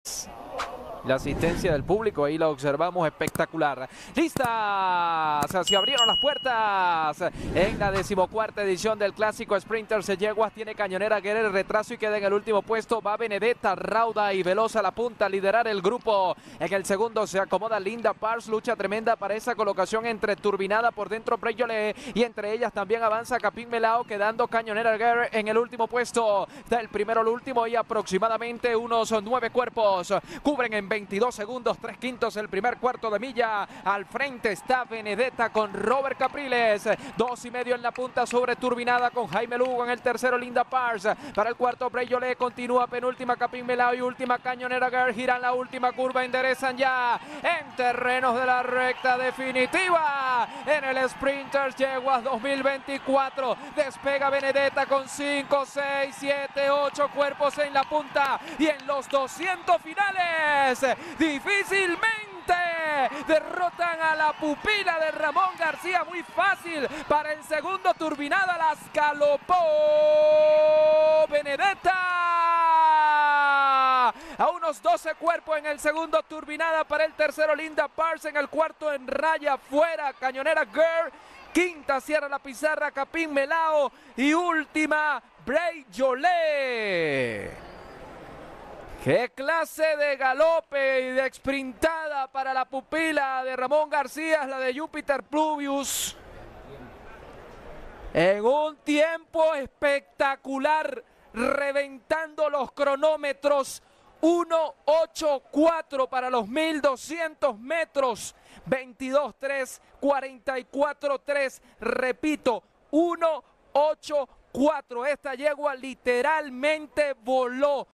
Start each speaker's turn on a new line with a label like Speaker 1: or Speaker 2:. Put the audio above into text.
Speaker 1: La asistencia del público, ahí la observamos, espectacular. ¡Lista! Se abrieron las puertas en la 14ª edición del Clásico Sprinters de Yeguas. Tiene Cañonera Guerrero el retraso y queda en el último puesto. Va Benedetta, rauda y veloz a la punta a liderar el grupo. En el segundo se acomoda Linda Pars. Lucha tremenda para esa colocación entre Turbinada por dentro Breyole y entre ellas también avanza Capín Melao, quedando Cañonera Guerrero en el último puesto. Del primero al último y aproximadamente unos 9 cuerpos cubren en 22 segundos, 3/5 el primer cuarto de milla. Al frente está Benedetta con Robert Capriles, 2,5 en la punta sobre Turbinada con Jaime Lugo. En el tercero Linda Pars, para el cuarto Breyole, continúa penúltima Capín Melao y última Cañonera Girl. Giran la última curva, enderezan ya en terrenos de la recta definitiva en el Sprinters Yeguas 2024. Despega Benedetta con 5, 6, 7, 8 cuerpos en la punta y en los 200 finales difícilmente derrotan a la pupila de Ramón García. Muy fácil para el segundo. Turbinada las galopó Benedetta a unos 12 cuerpos. En el segundo Turbinada, para el tercero Linda Pars, en el cuarto en raya fuera Cañonera Girl, quinta cierra la pizarra Capín Melao y última Breyole. ¡Qué clase de galope y de sprintada para la pupila de Ramón García, la de Júpiter Pluvius! En un tiempo espectacular, reventando los cronómetros. 1:8:4 para los 1200 metros. 22:3, 44:3. Repito, 1:8:4. Esta yegua literalmente voló.